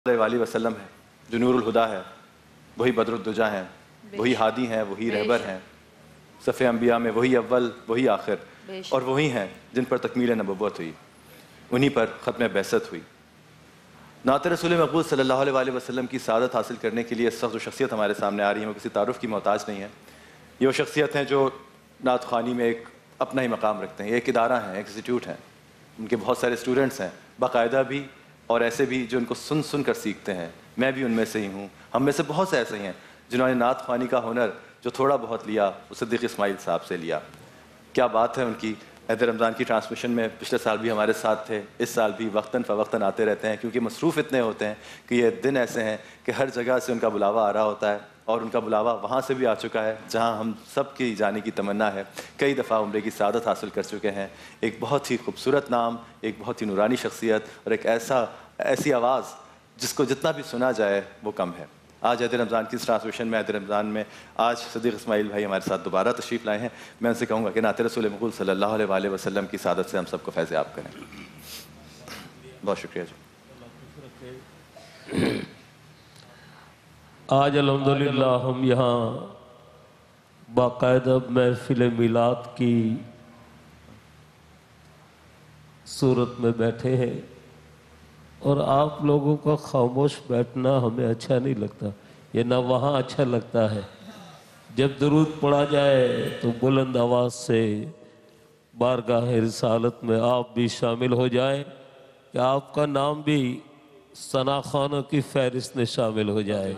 علیہ وسلم ہے جو نور الہدا ہے، وہی بدر الدجا ہیں، وہی ہادی ہیں، وہی رہبر ہیں، صف انبیاء میں وہی اول وہی آخر، اور وہی ہیں جن پر تکمیل نبوت ہوئی، انہی پر ختم بعثت ہوئی۔ نعت رسول مقبول صلی اللہ علیہ وسلم کی سعادت حاصل کرنے کے لیے سخت جو شخصیت ہمارے سامنے آ رہی ہے وہ کسی تعارف کی محتاج نہیں ہے۔ یہ وہ شخصیت ہیں جو نعت خوانی میں ایک اپنا ہی مقام رکھتے ہیں، یہ ایک ادارہ ہیں، ایک انسٹیٹیوٹ ہیں، ان کے بہت سارے اسٹوڈنٹس ہیں، باقاعدہ بھی اور ایسے بھی جو ان کو سن سن کر سیکھتے ہیں۔ میں بھی ان میں سے ہی ہوں، ہم میں سے بہت سے ایسے ہی ہیں جنہوں نے نعت خوانی کا ہنر جو تھوڑا بہت لیا وہ صدیق اسماعیل صاحب سے لیا۔ کیا بات ہے ان کی۔ عید رمضان کی ٹرانسمیشن میں پچھلے سال بھی ہمارے ساتھ تھے، اس سال بھی وقتاً فوقتاً آتے رہتے ہیں، کیونکہ مصروف اتنے ہوتے ہیں کہ یہ دن ایسے ہیں کہ ہر جگہ سے ان کا بلاوا آ رہا ہوتا ہے، اور ان کا بلاوا وہاں سے بھی آ چکا ہے جہاں ہم سب کی جانے کی تمنا ہے۔ کئی دفعہ عمرے کی سعادت حاصل کر چکے ہیں۔ ایک بہت ہی خوبصورت نام، ایک بہت ہی نورانی شخصیت، اور ایک ایسی آواز جس کو جتنا بھی سنا جائے وہ کم ہے۔ آج عید رمضان کی اس ٹرانسمیشن میں، عید رمضان میں آج صدیق اسماعیل بھائی ہمارے ساتھ دوبارہ تشریف لائے ہیں۔ میں ان سے کہوں گا کہ نعت رسول مقبول صلی اللہ علیہ وسلم کی سعادت سے ہم سب کو فیض یاب کریں۔ بہت شکریہ جی۔ آج الحمدللہ ہم یہاں باقاعدہ محفل میلاد کی صورت میں بیٹھے ہیں، اور آپ لوگوں کا خاموش بیٹھنا ہمیں اچھا نہیں لگتا، یہ نہ وہاں اچھا لگتا ہے۔ جب درود پڑھا جائے تو بلند آواز سے بارگاہ رسالت میں آپ بھی شامل ہو جائیں کہ آپ کا نام بھی ثنا خوانوں کی فہرست میں شامل ہو جائے۔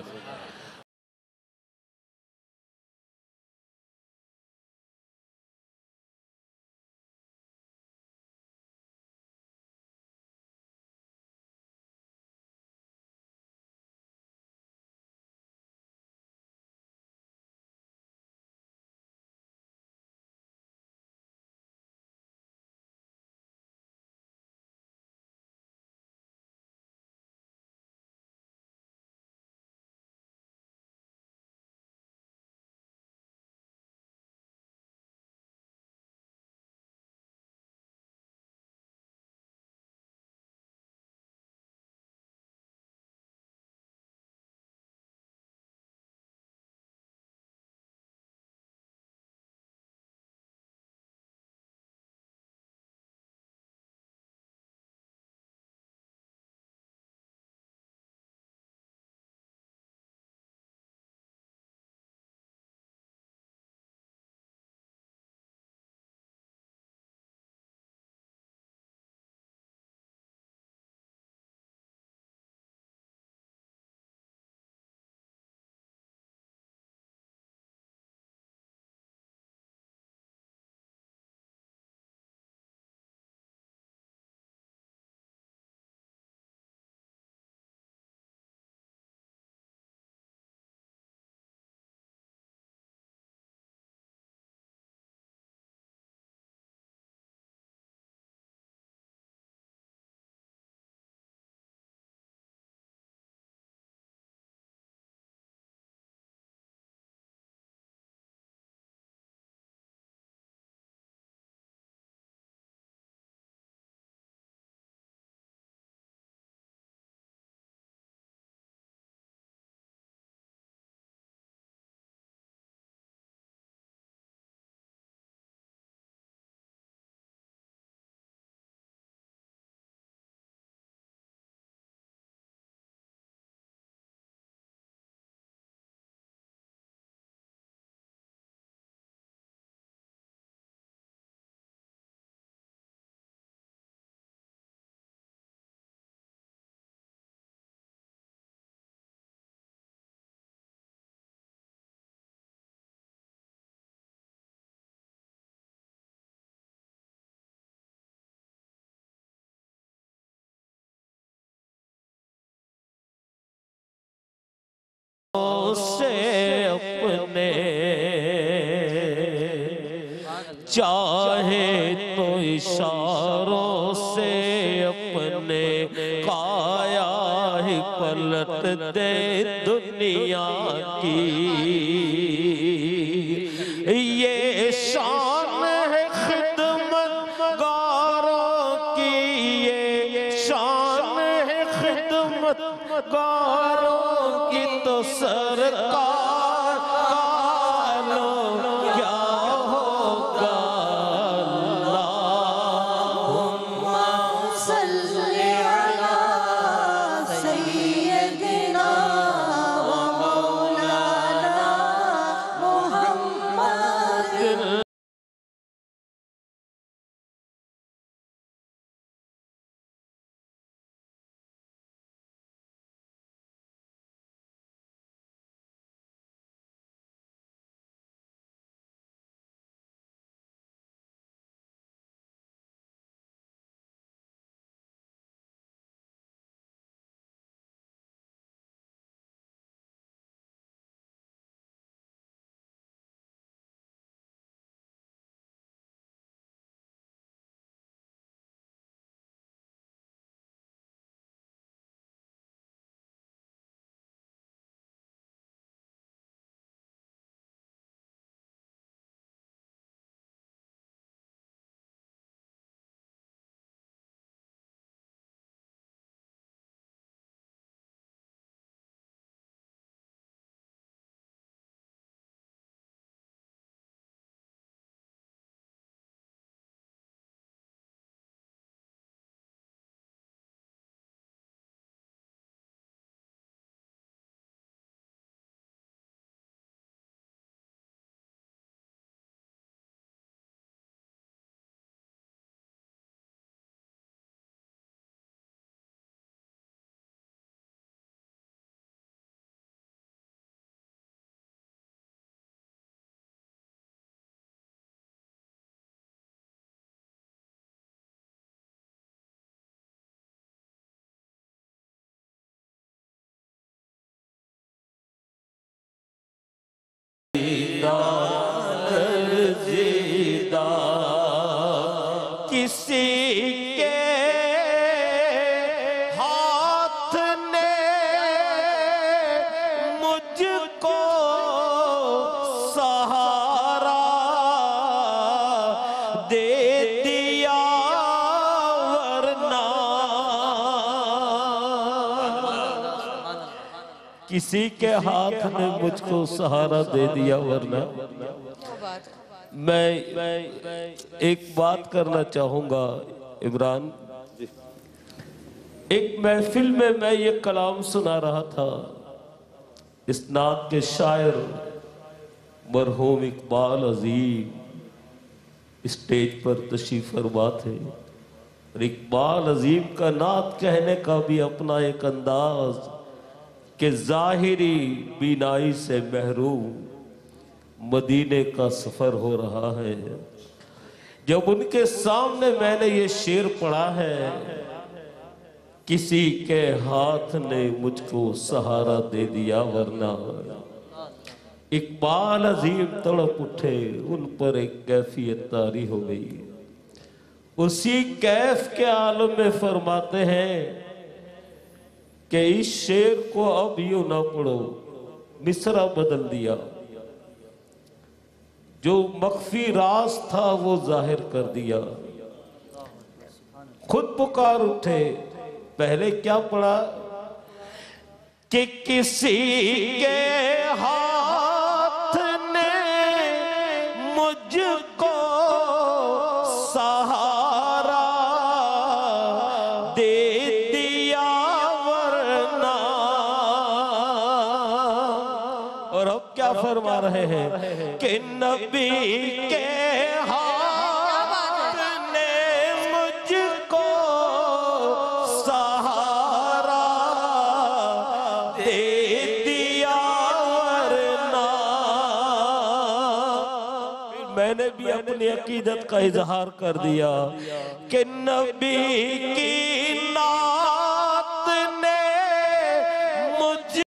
سے اپنے چاہے تو اشاروں سے اپنے کایا ہی پلٹ دے دنیا کی، یہ شان ہے خدمت گاروں کی، یہ شان ہے خدمت گاروں کی تو سرکار کالو کیا ہوگا اللہم صلی علی سیدنا و مولانا محمد. کسی کے ہاتھ نے مجھ کو سہارا دے دیا ورنہ کسی کے ہاتھ نے مجھ کو سہارا دے دیا ورنہ. میں ایک بات کرنا چاہوں گا عمران. ایک محفل میں یہ کلام سنا رہا تھا. اس نعت کے شاعر مرحوم اقبال عظیم اسٹیج پر تشریف فرما تھے. اور اقبال عظیم کا نعت کہنے کا بھی اپنا ایک انداز کہ ظاہری بینائی سے محروم مدینے کا سفر ہو رہا ہے. جب ان کے سامنے میں نے یہ شعر پڑھا ہے کسی کے ہاتھ نے مجھ کو سہارا دے دیا ورنہ, اقبال عظیم تڑپ اٹھے. ان پر ایک کیفیت طاری ہو گئی. اسی کیف کے عالم میں فرماتے ہیں کہ اس شعر کو اب یوں نہ پڑھو, مصرع بدل دیا. جو مخفی راز تھا وہ ظاہر کر دیا. خود پکار اٹھے. پہلے کیا پڑھا کہ کسی کے ہاتھ نے مجھ کو سہارا دے دیا ورنہ. اور اب کیا فرما رہے ہیں کہ نبی کے ہاتھ نے مجھ کو سہارا دے دیا ورنہ. میں نے بھی اپنی عقیدت کا اظہار کر دیا کہ نبی کی نعت نے مجھ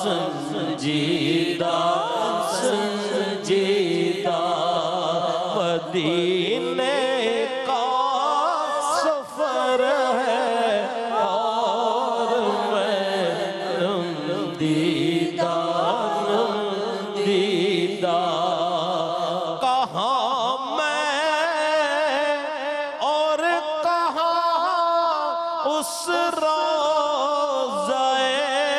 संजीदा संजीदा मदीने का सफर है और मैं नंदीदा नंदीदा कहाँ मैं और कहाँ उस रोज़ाए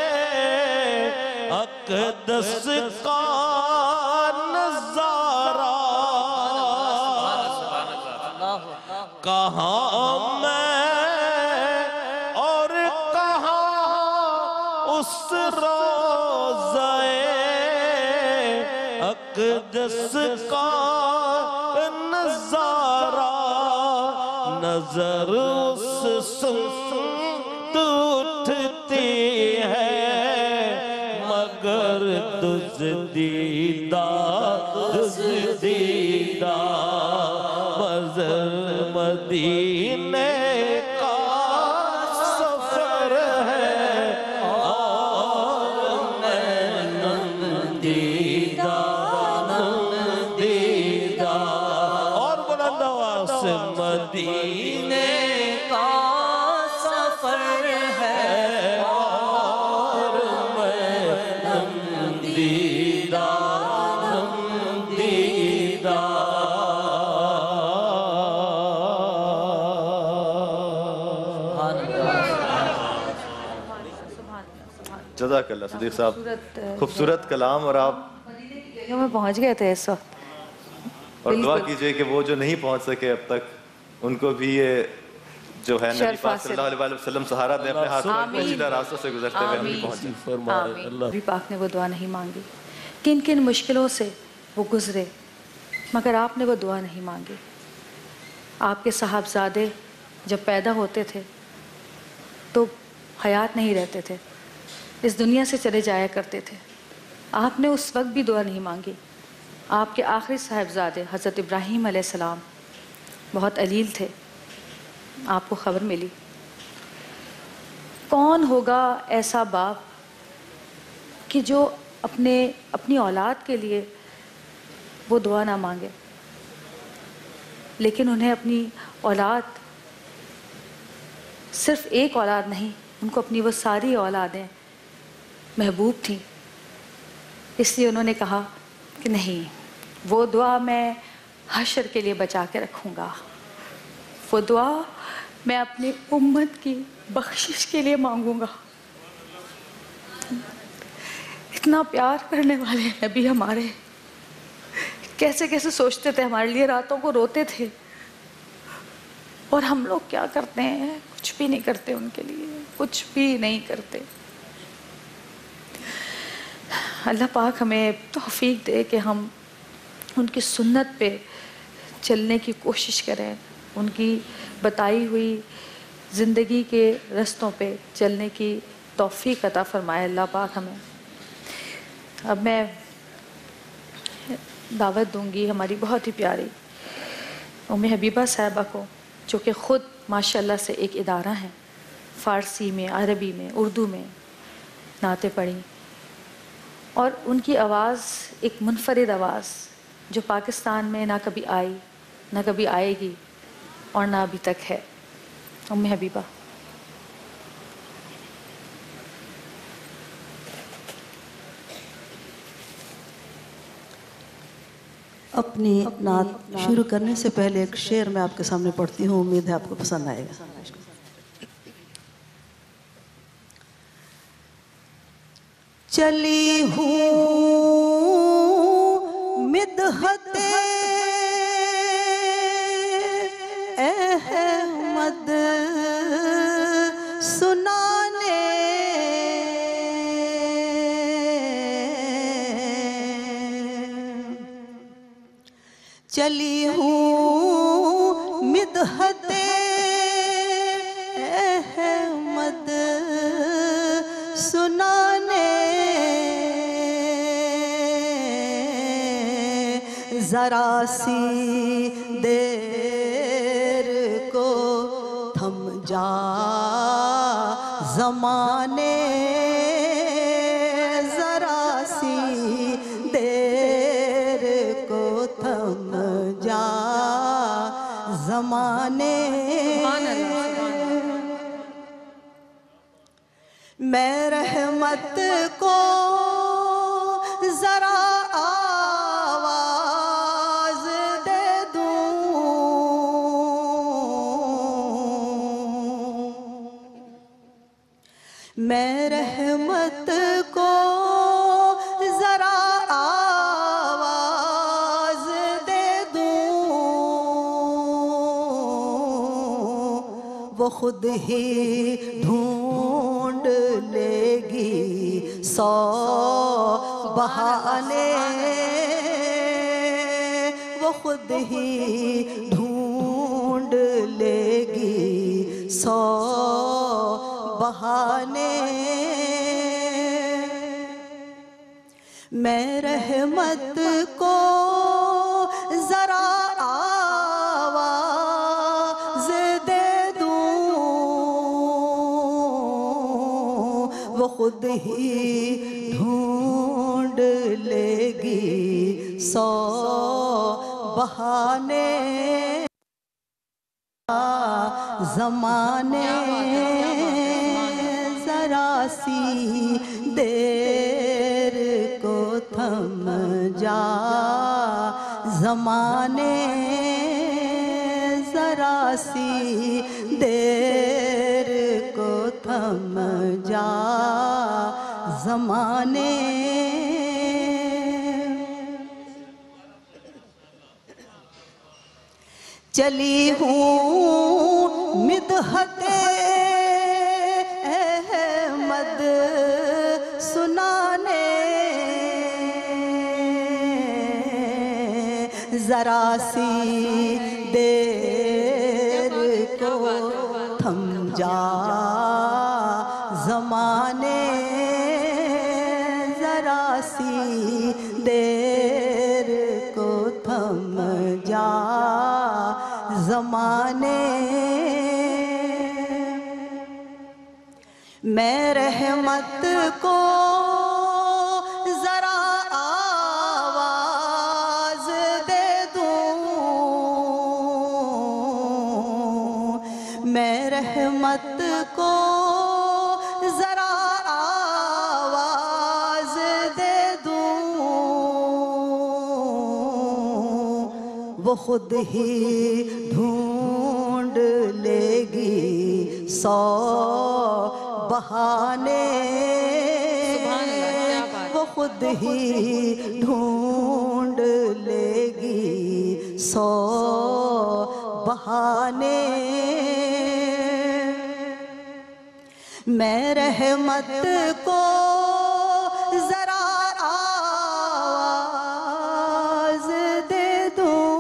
अक़दस का नज़ारा कहाँ मैं और कहाँ उस रोज़ाए अक़दस का नज़ारा नजर उस सुमत उठती है मगर दुज़दीदा दुज़दीदा मज़र मदीने का सफर है और मैं नंदीदा नंदीदा और बुलंद आवाज़ से मदीने का सफर है और मैं नंदीदा नंदीदा जज़ाकल्लाह सिद्दीक़ साहब, खूबसूरत कलाम। और आप में पहुंच गए थे इस वक्त। और दुआ कीजिए कि वो जो नहीं पहुंच सके अब तक उनको भी ये जो है नबी पाक सल्लल्लाहु अलैहि वसल्लम सहारा दे अपने हाथ में पेचीदा रास्तों से गुजरते हुए हम भी पहुंचे। नबी पाक ने वो दुआ नहीं मांगी, किन किन मुश्किलों से वो गुजरे मगर आपने वो दुआ नहीं मांगी। आपके साहबजादे जब पैदा होते थे तो हयात नहीं रहते थे, इस दुनिया से चले जाया करते थे। आपने उस वक्त भी दुआ नहीं मांगी। आपके आखिरी साहिबजादे हज़रत इब्राहीम अलैहिस्सलाम बहुत अलील थे, आपको ख़बर मिली। कौन होगा ऐसा बाप कि जो अपनी औलाद के लिए वो दुआ ना मांगे, लेकिन उन्हें अपनी औलाद, सिर्फ़ एक औलाद नहीं, उनको अपनी वो सारी औलादें महबूब थीं। इसलिए उन्होंने कहा कि नहीं, वो दुआ मैं हशर के लिए बचा के रखूँगा, वो दुआ मैं अपनी उम्मत की बख्शिश के लिए मांगूँगा। इतना प्यार करने वाले नबी हमारे कैसे कैसे सोचते थे हमारे लिए, रातों को रोते थे। और हम लोग क्या करते हैं? कुछ भी नहीं करते उनके लिए, कुछ भी नहीं करते। अल्लाह पाक हमें तौफीक दे कि हम उनकी सुन्नत पे चलने की कोशिश करें, उनकी बताई हुई ज़िंदगी के रस्तों पे चलने की तौफीक अता फ़रमाए अल्लाह पाक हमें। अब मैं दावत दूंगी हमारी बहुत ही प्यारी उम्मे हबीबा साहिबा को, जो कि ख़ुद माशाल्लाह से एक इदारा है, फ़ारसी में, अरबी में, उर्दू में नाते पढ़ी। और उनकी आवाज़ एक मुनफरिद आवाज़ जो पाकिस्तान में ना कभी आई, ना कभी आएगी और ना अभी तक है। उम्मे हबीबा। अपनी नात शुरू करने से पहले एक शेर मैं आपके सामने पढ़ती हूँ, उम्मीद है आपको पसंद आएगा। चली हूँ मिदहते अहमद सुनाने, चली हूँ मिदहते अहमद सुनाने, जरा सी देर को थम जा ज़माने, میں رحمت کو ذرا آواز دے دوں، میں رحمت کو ذرا آواز دے دوں، وہ خود ہی ڈھونڈ لے گی 100 بہانے، وہ خود ہی ڈھونڈ لے گی 100 بہانے، میں رحمت کو ذرا آواز دے دوں، وہ خود ہی ڈھونڈ لے گی 100 بہانے، زمانے ذرا سی دیر کو تھم جا، زمانے ذرا سی دیر کو تھم جا، زمانے چلی ہوں مدحت احمد سنانے، ذرا سی دیر کو تھم جا، زمانے ذرا سی دیر کو تھم جا، زمانے میں رحمت کو ذرا آواز دے دوں، میں رحمت کو ذرا آواز دے دوں، وہ خود ہی ڈھونڈ لے گی 100 بہانے، وہ خود ہی ڈھونڈ لے گی 100 بہانے، میں رحمت کو ذرا آواز دے دوں،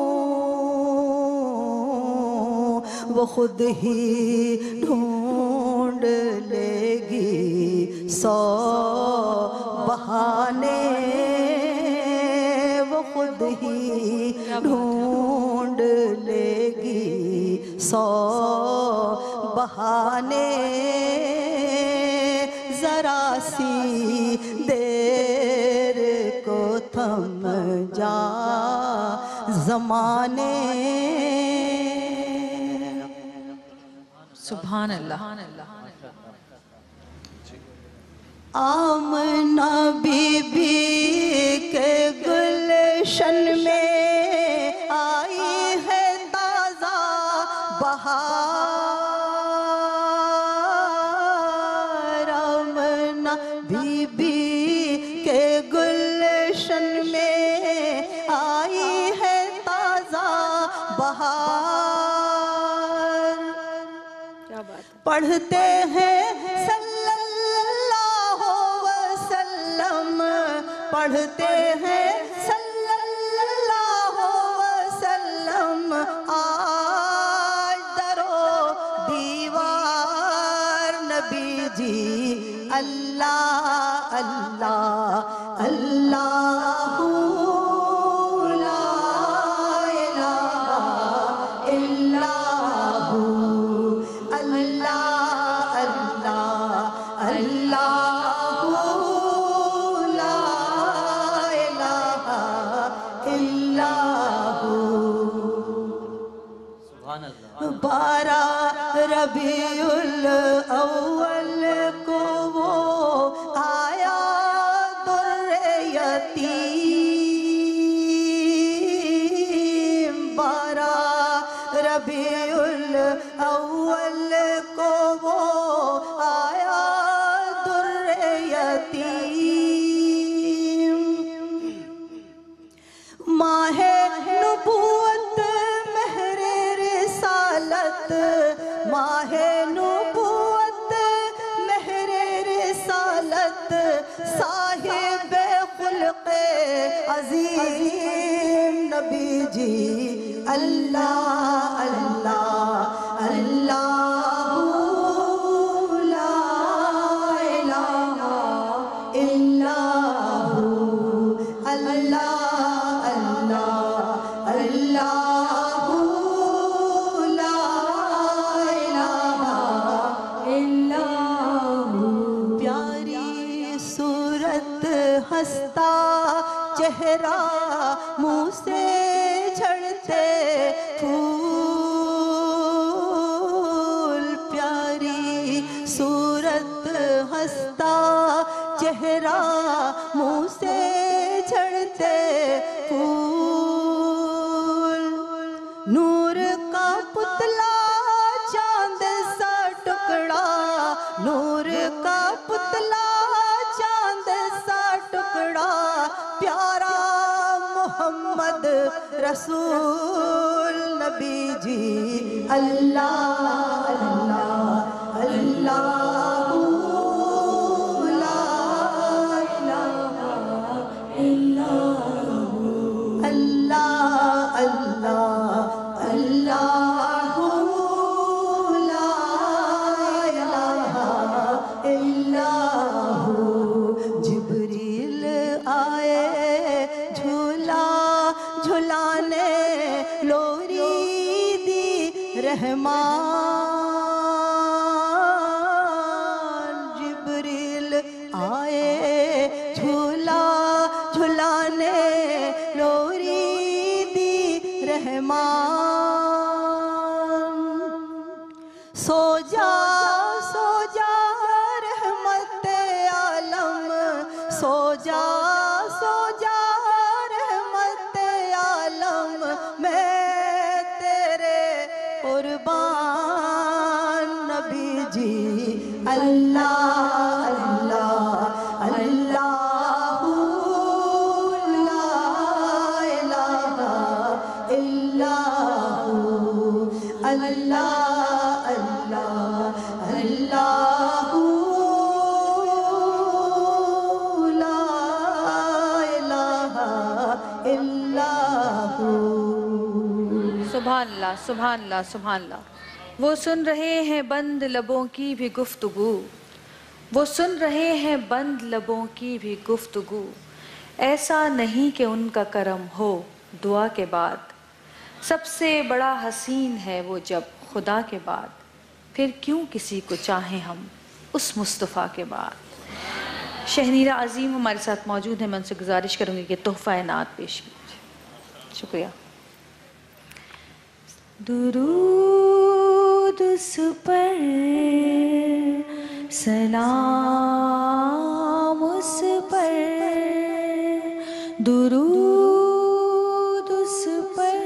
وہ خود ہی ڈھونڈ لے گی 100 بہانے، وہ خود ہی ڈھونڈ لے گی 100 بہانے، ذرا سی دیر کو تھم جا، زمانے سبحان اللہ۔ آمنہ بی بی کے گلشن میں آئی ہے تازہ بہار، آمنہ بی بی کے گلشن میں آئی ہے تازہ بہار، پڑھتے ہیں صلی اللہ وسلم، پڑھتے ہیں صلی اللہ وسلم، آج درو دیوار نبی جی، اللہ اللہ اللہ لا الہ الا ہو، اللہ اللہ اللہ لا الہ الا ہو، 12 ربیع الاول کو عظیم نبی جی اللہ اللہ اللہ لا الہ الا ہو اللہ اللہ اللہ لا الہ الا ہو پیاری صورت ہستا چہرہ منہ سے جھڑتے پھول پیاری صورت ہستا چہرہ منہ سے جھڑتے پھول نور کا پتلا چاند سا ٹکڑا نور کا پتلا چاند سا ٹکڑا پیارا محمد رسول نبی جی اللہ اللہ اللہ لا الہ الا ہو اللہ اللہ اللہ لا الہ الا ہو جبریل آئے جھولا جھلانے لوری دی رحمان جبریل آئے جھولا جھلانے لوری دی رحمان سو جا رحمت عالم سو جا رحمت عالم میں تیرے قربان نبی جی اللہ اللہ اللہ لا الہ الا ہو اللہ اللہ اللہ لا الہ الا ہو سبحان اللہ سبحان اللہ سبحان اللہ وہ سن رہے ہیں بند لبوں کی بھی گفتگو وہ سن رہے ہیں بند لبوں کی بھی گفتگو ایسا نہیں کہ ان کا کرم ہو دعا کے بعد سب سے بڑا حسین ہے وہ جب خدا کے بعد پھر کیوں کسی کو چاہیں ہم اس مصطفیٰ کے بعد شہنیرہ عظیم ہمارے ساتھ موجود ہیں میں ان سے گزارش کروں گی کہ تحفہ نعت پیش کیجیے شکریہ درود اس پر سلام اس پر درود اس پر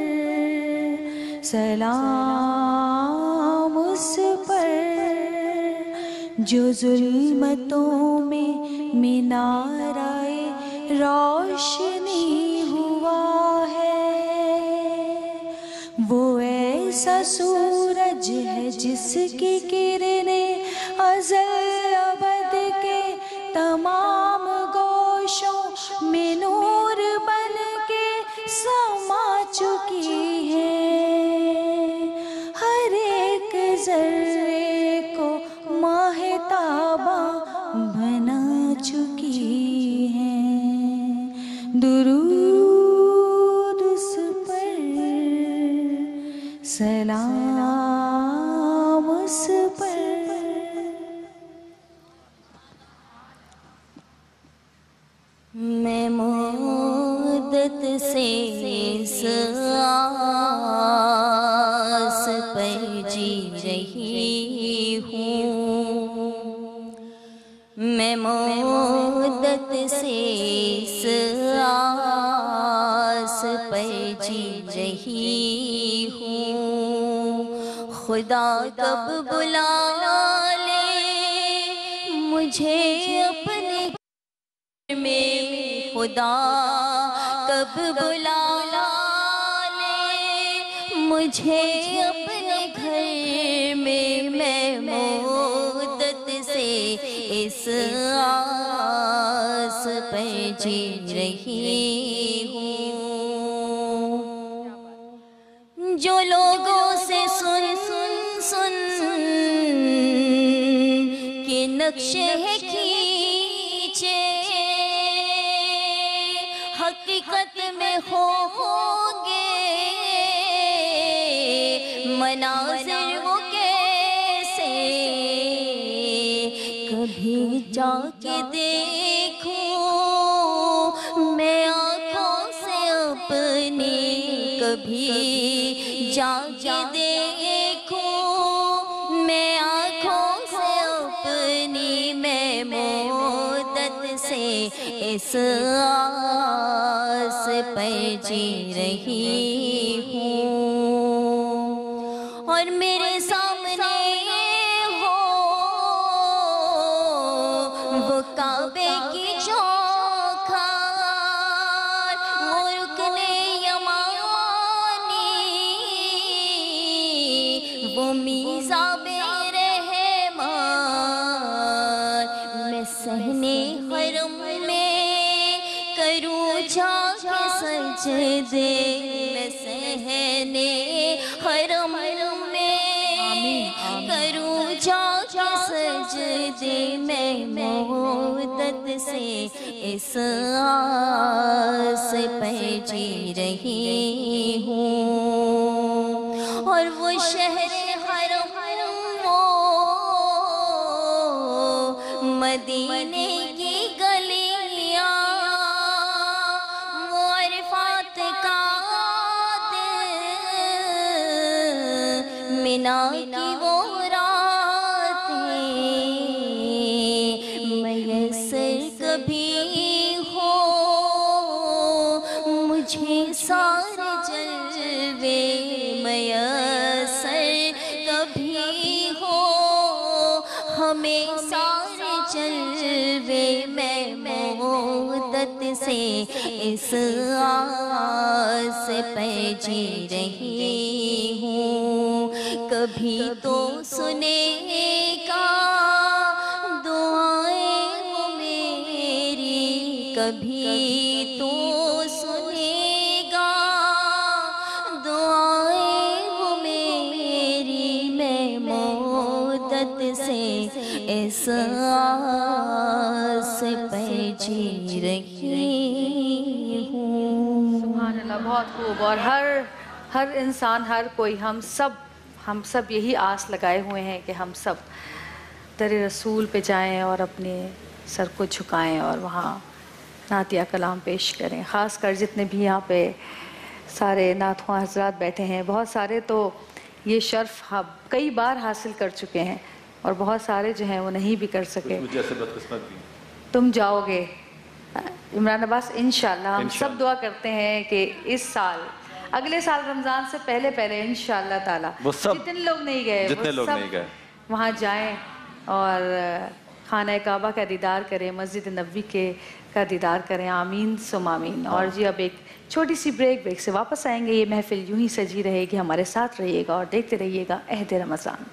سلام اس پر جو ظلمتوں میں مینارۂ روشنی ہوا ہے وہ ایسا سورج ہے جس کی کرنیں ازل ابد کے تمام گوشوں میں نور بن کے سما چکی ہے ہر ایک ذرے کو ماہ تابہ بنا چکی ہے درود اس پر سلام اس پر میں مدت سے اس آس پر جی رہی ہوں میں مدت سے اس آس پر جی رہی ہوں خدا کب بلا لے مجھے اپنے میں خدا کب بلا لے مجھے اپنے گھر میں مدت سے اس آس पर जी रही हूँ। जो लोगों से सुन के नक्शे है खींचे, हकीकत में होंगे मनाज़िर वो कैसे, कभी जाके देखूं मैं आँखों से अपनी, कभी जाके देखूं मैं आँखों से अपनी, मैं मुद्दत से इस आस पर जी रही हूँ। और मेरे सामने हो वो काबे की चौखट, वो रुकने यमानी, वो मीज़ाबे रहमान, मैं सहने हरम में करूँ जाके सजदे, मैं सहने हरम में करूँ जाके सजदे, मैं मुद्दत से इस आस पर जी रही हूँ। और वो शहर हरम वो मदीने की गलियाँ, वो अरफात का दिल, मिना की वो रातें, मैसर कभी हो मुझे सारे जलवे, मैसर कभी हो हमें सारे जलवे, मैं मुद्दत से इस आस पर जी रही हूँ। कभी तो सुनेगा दुआएं वो मेरी, कभी तो सुनेगा दुआएं वो मेरी, मैं मुद्दत से इस आस पर जी रही हूँ। सुभान अल्लाह, बहुत खूब। और हर इंसान, हर कोई, हम सब यही आस लगाए हुए हैं कि हम सब दर रसूल पे जाएं और अपने सर को झुकाएं और वहाँ नातिया कलाम पेश करें। ख़ास कर जितने भी यहाँ पे सारे नातख़्वां हज़रात बैठे हैं, बहुत सारे तो ये शर्फ़ कई बार हासिल कर चुके हैं और बहुत सारे जो हैं वो नहीं भी कर सके। जैसे बदकिस्मत भी तुम जाओगे इमरान अब्बास, इंशाल्लाह हम सब दुआ करते हैं कि इस साल, अगले साल रमज़ान से पहले इंशाल्लाह ताला जितने लोग नहीं गए वहाँ जाएं और खाना काबा का दीदार करें, मस्जिद नबवी का दीदार करें। आमीन सुम आमीन। और जी अब एक छोटी सी ब्रेक से वापस आएंगे। ये महफिल यूं ही सजी रहेगी, हमारे साथ रहिएगा और देखते रहिएगा अहद रमज़ान।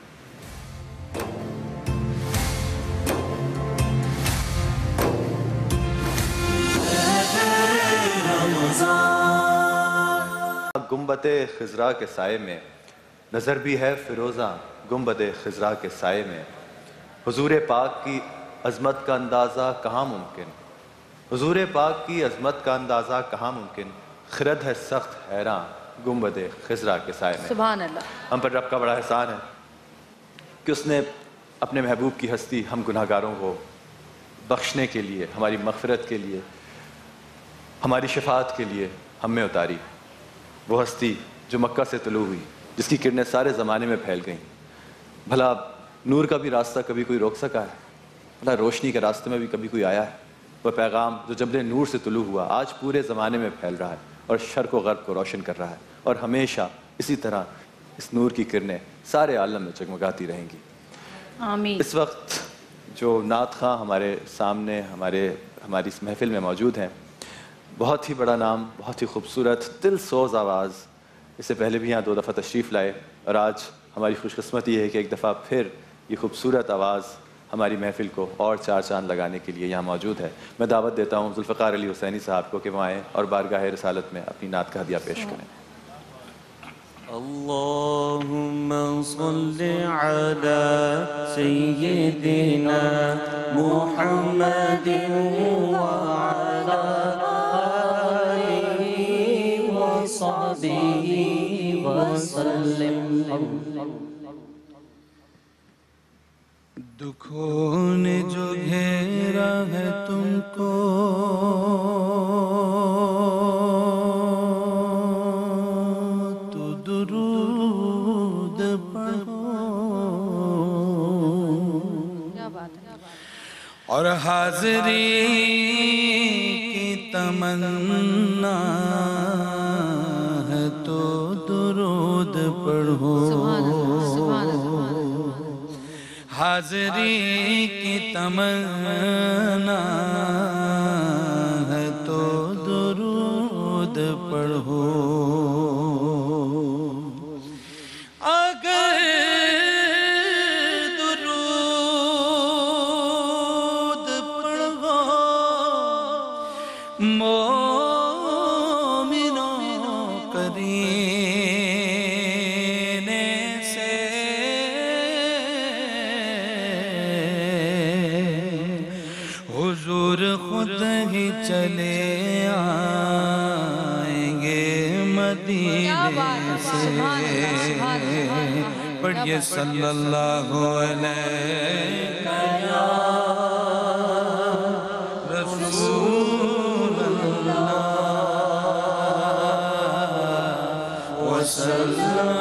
गुंबदे खिज़रा के साए में नज़र भी है फ़िरोज़ा, गुंबदे खिज़रा के साए में हुज़ूर पाक की अज़मत का अंदाज़ा कहाँ मुमकिन, हुज़ूर पाक की अज़मत का अंदाज़ा कहाँ मुमकिन, खिरद है सख्त हैरान गुंबदे खिज़रा के साए में। सुभान अल्लाह। हम पर रब का बड़ा एहसान है कि उसने अपने महबूब की हस्ती हम गुनाहगारों को बख्शने के लिए, हमारी मग़फ़िरत के लिए, हमारी शफ़ाअत के लिए हम में उतारी। वो हस्ती जो मक्का से तुलू हुई, जिसकी किरणें सारे ज़माने में फैल गईं। भला नूर का भी रास्ता कभी कोई रोक सका है? भला रोशनी के रास्ते में भी कभी कोई आया है? वह पैगाम जो जबले नूर से तुलू हुआ आज पूरे ज़माने में फैल रहा है और शर्क़ व ग़र्ब को रोशन कर रहा है, और हमेशा इसी तरह इस नूर की किरणें सारे आलम में जगमगाती रहेंगी। आमीन। इस वक्त जो नात ख़ां हमारे सामने हमारी इस महफ़िल में मौजूद हैं, बहुत ही बड़ा नाम, बहुत ही खूबसूरत दिल सोज़ आवाज़। इससे पहले भी यहाँ 2 दफ़ा तशरीफ़ लाए और आज हमारी खुशकिस्मती है कि एक दफ़ा फिर ये खूबसूरत आवाज़ ہماری محفل کو اور چار چاند لگانے کے لیے یہاں موجود ہے. میں دعوت دیتا ہوں ذوالفقار علی حسینی صاحب کو کہ وہ آئیں اور بارگاہ رسالت میں اپنی نعت کا ہدیہ پیش کریں. اللهم صل على سيدنا محمد وعلى آله وصحبه وسلم. دکھوں نے جو گھیرا ہے تم کو تو درود پڑھو اور حاضری کی تمنا ہے تو درود پڑھو. حاضری کی تمنا ہے تو درود پڑھو. اگر درود پڑھو مومنوں قرینے سے حضور خود ہی چلے آئیں گے مدینے سے. پڑھیے صلی اللہ علیہ یا رسول اللہ وسلم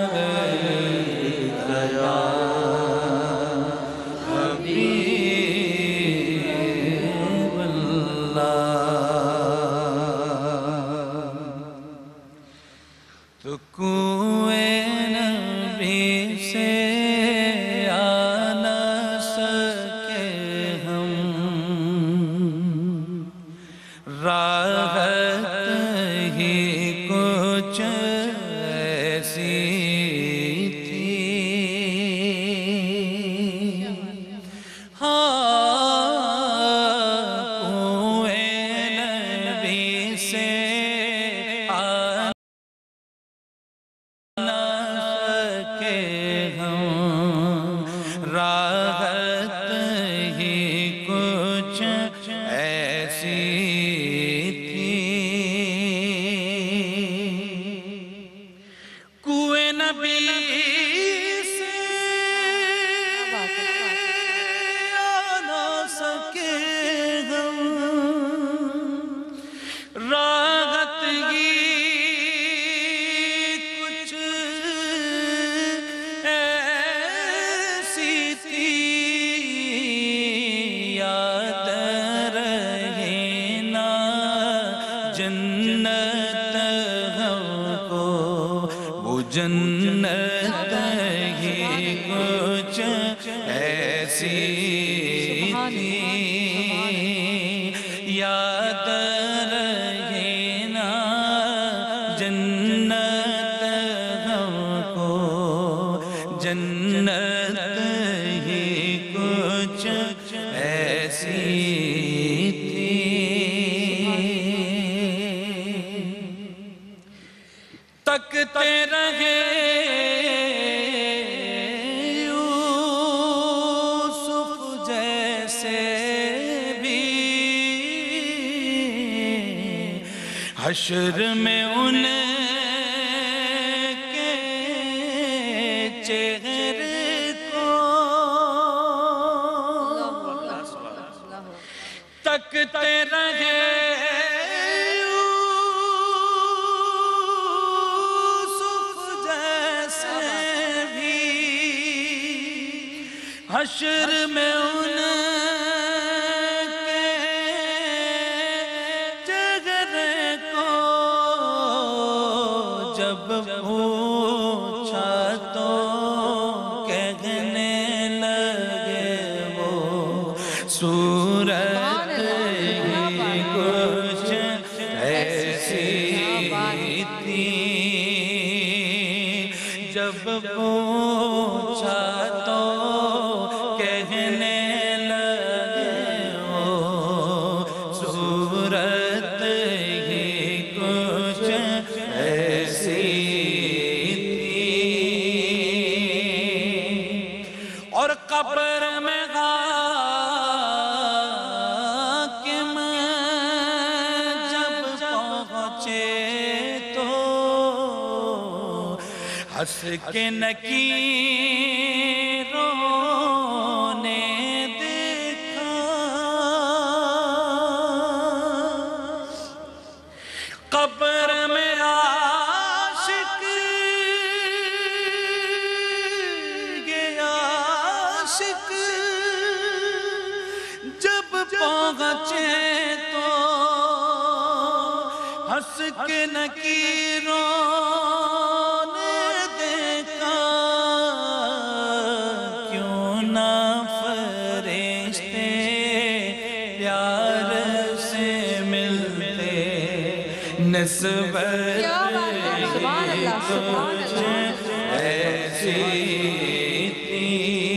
علیک یا تو کوئے نبی سے آ نہ سکے ہم راحت ہی کچھ ایسی تھی. کوئے نبی سے راحت ہی کچھ ایسی تھی. کوئے نبی سے آ نہ سکے ہم راحت ہی کچھ یاد رہے نا جنت ہم کو وہ جنت ہی کچھ ایسی تھی. یاد رہے نا جنت ہم کو جنت ہی کچھ ایسی تھی. تکتے رہے یوسف جیسے بھی حشر میں ان کے چہرے کو تکتے رہے یوسف جیسے بھی حشر میں ان کے چہرے کو جب پوچھا تو کہنے لگے وہ صورت ہی کچھ ایسی تھی. جب پوچھا تو کہنے میں حاکم جب پہنچے تو ہنس کے نکیروں نے دیکھا قبر میں عاشق یہ عاشق جب پہنچے تو ہنس کے نکیروں نے دیکھا کیوں نہ فرشتے پیار سے ملتے نسبت سبحان اللہ سبحان اللہ ایسی تھی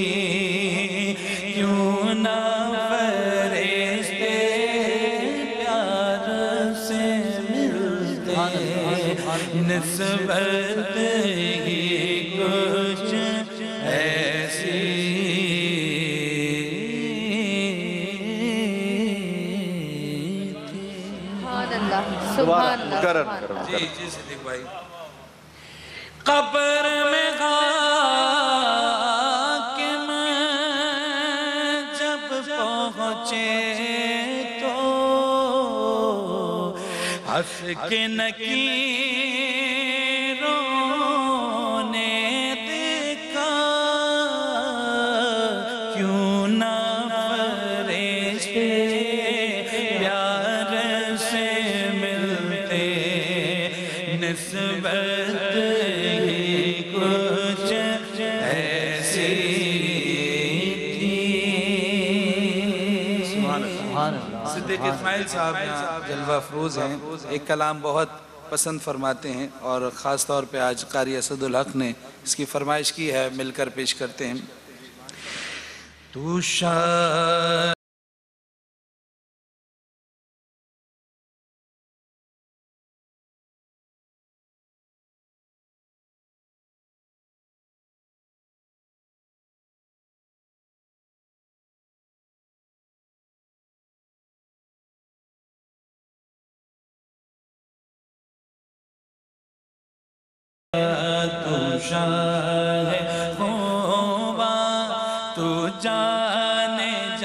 کیوں نہ فرشتے پیار سے ملتے نسبت ہی کچھ ایسی تھی. سبحان اللہ سبحان اللہ مکرر سبحان اللہ. جی جی صدیق بھائی قبر میں حاکم جب پہنچے تو ہنس کے نکیروں نے دیکھا کیوں نہ فرشتے پیار سے ملتے نسبت ہی کچھ ایسی تھی. صدیق اسماعیل صاحب یہاں جلوہ افروز ہیں. ایک کلام بہت پسند فرماتے ہیں اور خاص طور پہ آج قاری اسد الحق نے اس کی فرمائش کی ہے, مل کر پیش کرتے ہیں. تو شاہ تو شاہ خوباں تو جانے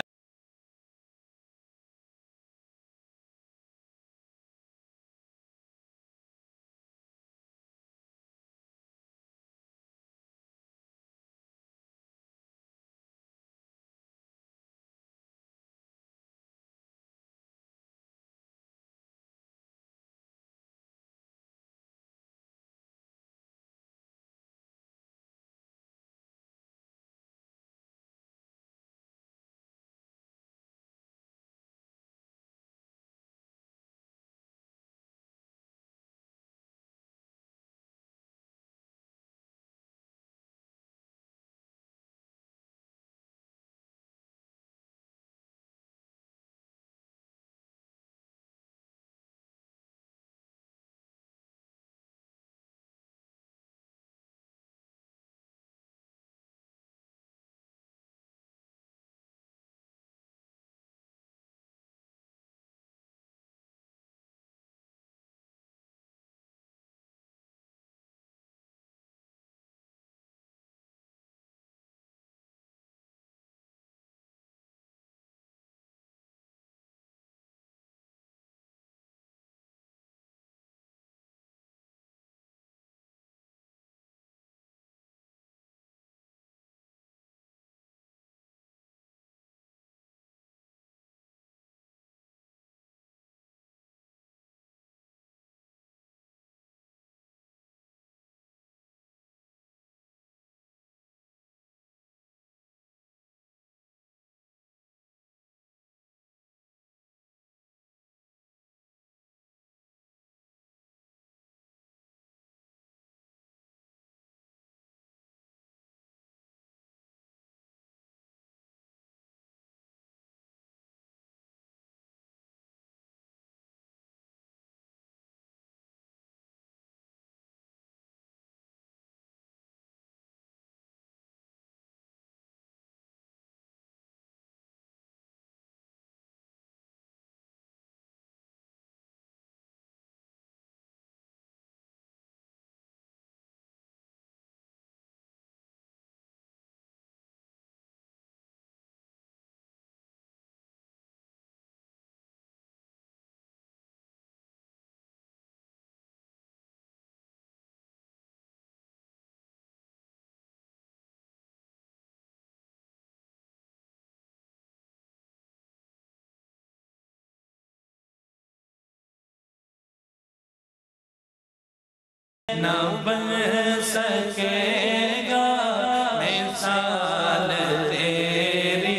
نہ بن سکے گا مثال تیری،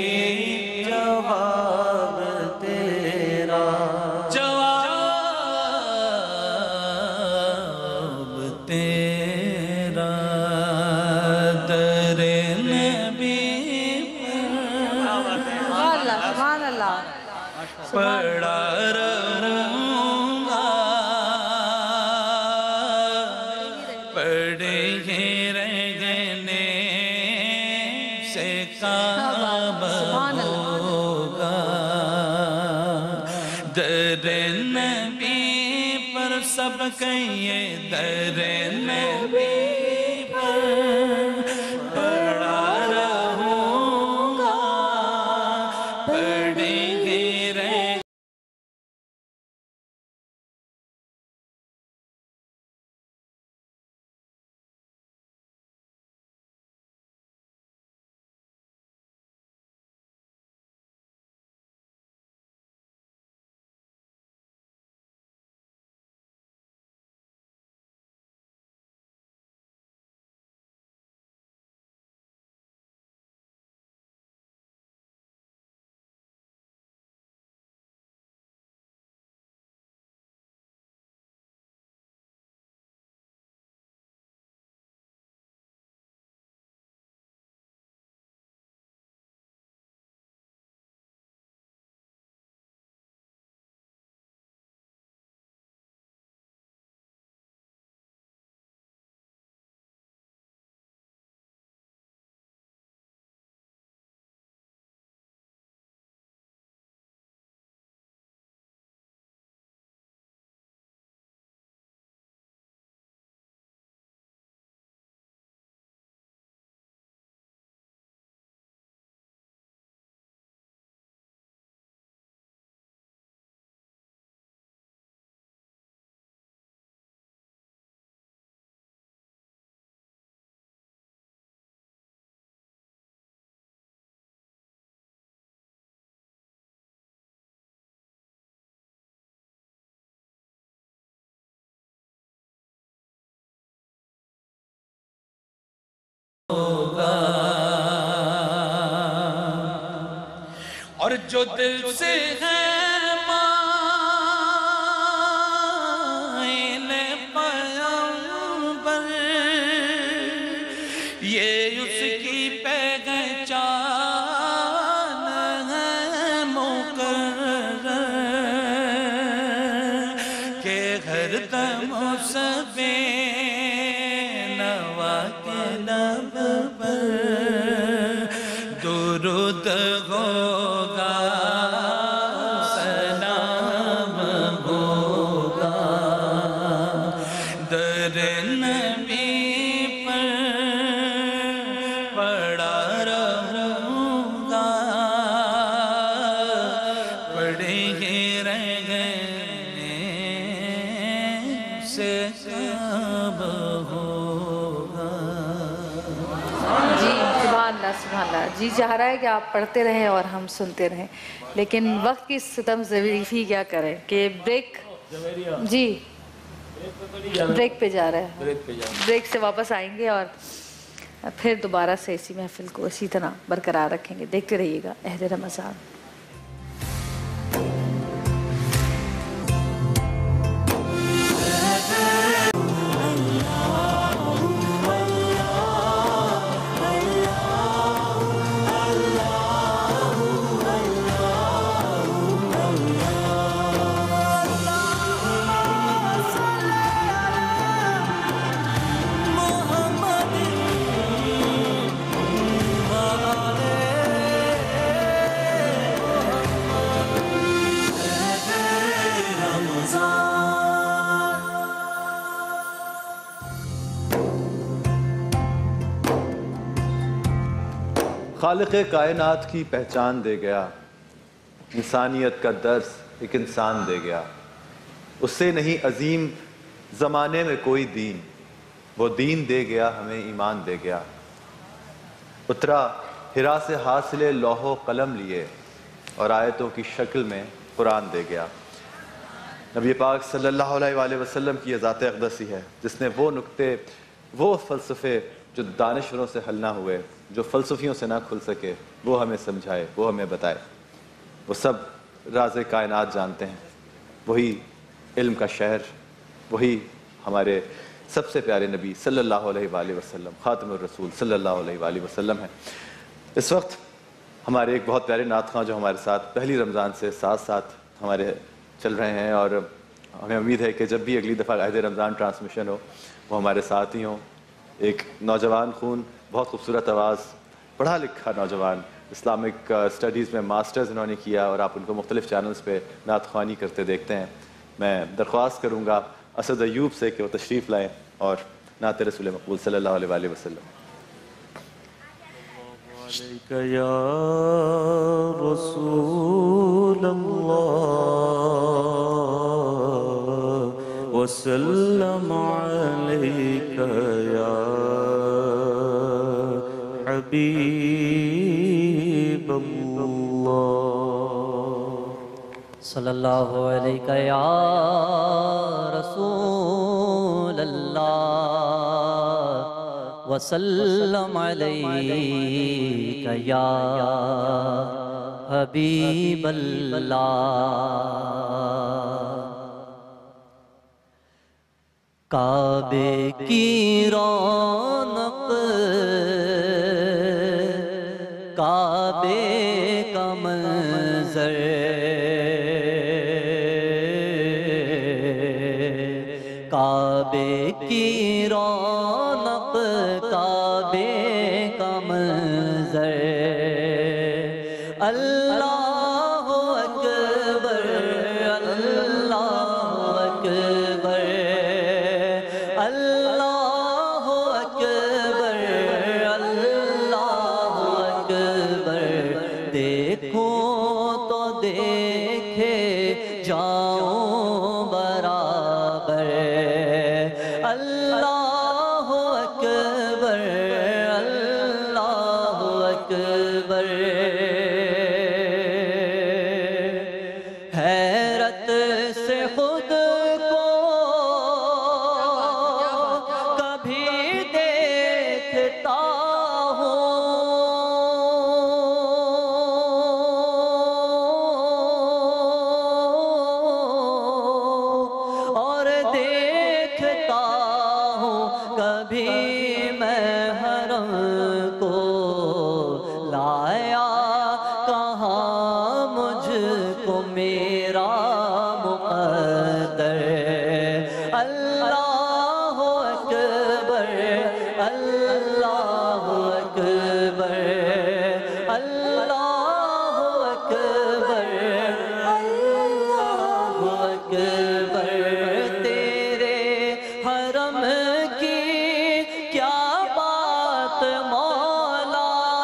جواب تیرا، جواب تیرا در نبی سبحان اللہ پڑا رہوں گا، پڑے ہی رہنے سے کام ہوگا، در نبی پر سب کہیے در نبی پر پڑا رہوں گا، پڑے ہی رہنے اور جو دل سے ہے مائل پیغمبر، یہ اس کی پہچان ہے مقرر، کہ ہر دم اس بے نوا کے لب پر درود ہوگا، سلام ہوگا، در نبی پر پڑا رہوں گا، پڑے ہی رہنے سے کب ہوگا۔ جی سبحان اللہ سبحان اللہ، جی چاہ رہا ہے کہ آپ پڑھتے رہیں اور ہم سنتے رہیں، لیکن وقت کی ستم ظریفی کیا کریں کہ بریک، جی بریک پہ جا رہا ہے، بریک سے واپس آئیں گے اور پھر دوبارہ سے اسی محفل کو اسی طرح برقرار رکھیں گے۔ دیکھتے رہیے گا عہد رمضان۔ خالق کائنات کی پہچان دے گیا، انسانیت کا درس ایک انسان دے گیا، اس سے نہیں عظیم زمانے میں کوئی دین، وہ دین دے گیا ہمیں ایمان دے گیا۔ اترا ہرا سے حاصل لوح و قلم لیے اور آیتوں کی شکل میں قرآن دے گیا۔ نبی پاک صلی اللہ علیہ وآلہ وسلم کی یہ ذات اقدسی ہے جس نے وہ نکتے، وہ فلسفے جو دانشوروں سے حل نہ ہوئے، جو فلسفیوں سے نہ کھل سکے، وہ ہمیں سمجھائے، وہ ہمیں بتائے۔ وہ سب راز کائنات جانتے ہیں، وہی علم کا شہر، وہی ہمارے سب سے پیارے نبی صلی اللہ علیہ وآلہ وسلم، خاتم الرسول صلی اللہ علیہ وآلہ وسلم ہیں۔ اس وقت ہمارے ایک بہت پیارے نعت خواں جو ہمارے ساتھ پہلی رمضان سے ساتھ ساتھ ہمارے چل رہے ہیں، اور ہمیں امید ہے کہ جب بھی اگلی دفعہ عہد رمضان ٹرانسمیشن ہو وہ ہمارے ساتھ ہی ہوں۔ ایک نوجوان خون، بہت خوبصورت آواز، پڑھا لکھا نوجوان، اسلامک اسٹڈیز میں ماسٹرز انہوں نے کیا، اور آپ ان کو مختلف چینلز پہ نعت خوانی کرتے دیکھتے ہیں۔ میں درخواست کروں گا اسد ایوب سے کہ وہ تشریف لائیں اور نعت رسول مقبول صلی اللہ علیہ وآلہ وسلم۔ علیک یا رسول اللہ وسلم علیک یا حبیب اللہ صلی اللہ علیہ یا رسول اللہ وسلم علیہ یا حبیب اللہ۔ کعبے کی رونق، کعبے کا منظر، کعبے کی رونق، کعبے کا منظر، اللہ اکبر اللہ اکبر اللہ اکبر اللہ اکبر، دیکھو تو دیکھے جاؤں برابر، اللہ اکبر اللہ اکبر، حیرت سے خود کو کبھی دیکھتا ہوں، اور دیکھتا ہوں کبھی میں حرم کو، لایا کہاں مجھ کو میرا مقدر، اللہ اکبر اللہ اکبر اللہ اکبر اللہ اکبر، تیرے حرم کی کیا بات مولا،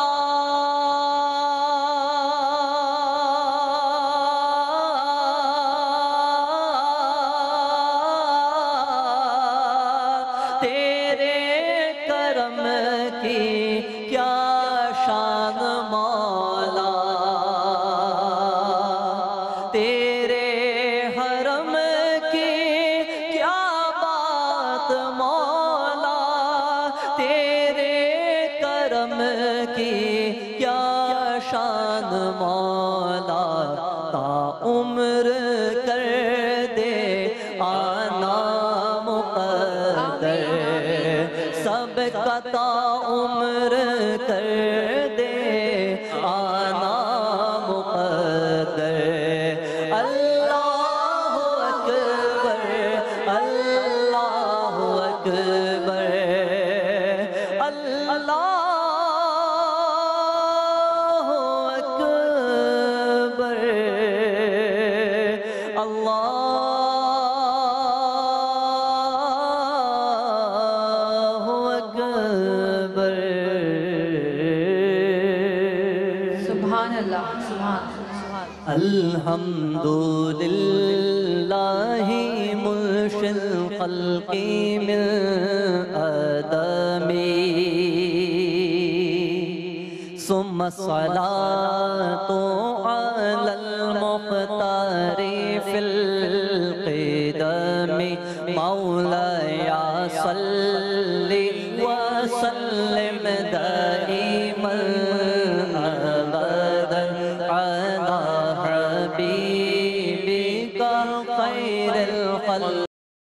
تیرے کرم کی کیا شان مولا، تیرے حرم کی کیا بات مولا، تیرے کرم کی کیا شان مولا، تا عمر کر دے آنا مقدر، سب کا تا عمر کر دے آنا مقدر، اللہ اکبر اللہ اکبر اللہ اکبر اللہ اکبر۔ سبحان اللہ، سبحان سبحان۔ الحمدللہ منشی الخلق من آدمی، ثم الصلاة علی المختار فی القدم، مولایا صلی وسلم دائما ابدا علی حبیبک خیر الخلق.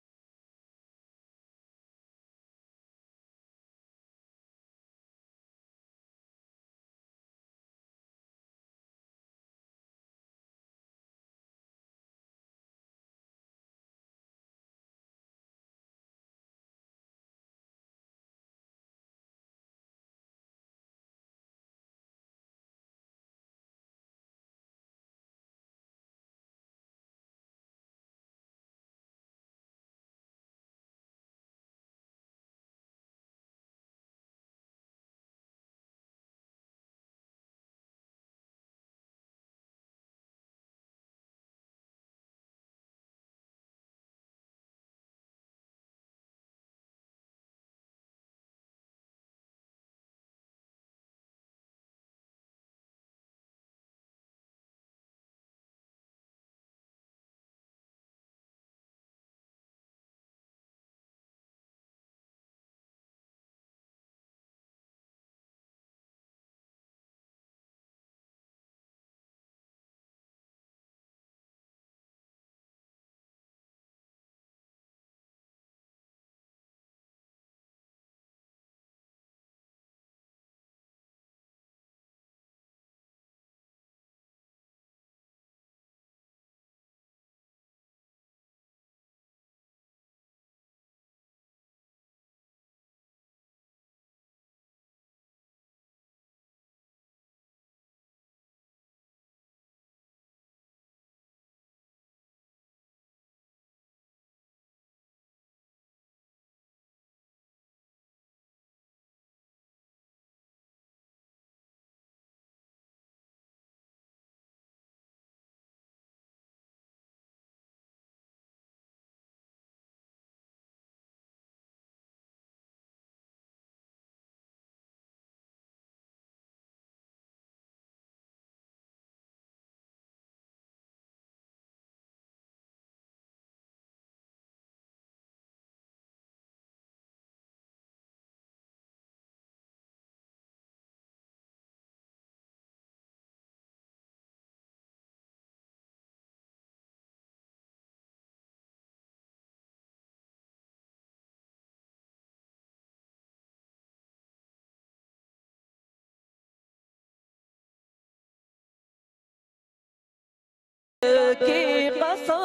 کی قسم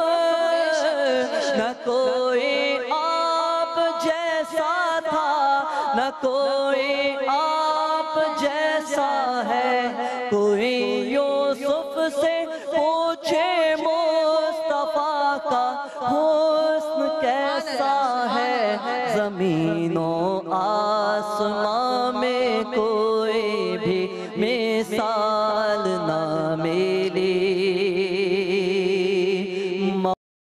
نہ کوئی آپ جیسا تھا، نہ کوئی آپ جیسا ہے، کوئی یوسف سے پوچھے مصطفیٰ کا حسن کیسا ہے، زمین و آسمان میں کوئی بھی مثال